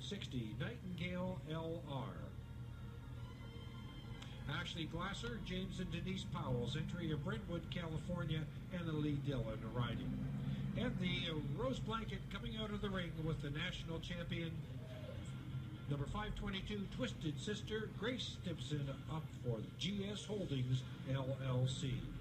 60, Nightingale LR. Ashley Glasser, James and Denise Powell's entry of Brentwood, California, and Lee Dillon riding. And the rose blanket coming out of the ring with the national champion, number 522, Twisted Sister, Grace Stimson, up for the GS Holdings, LLC.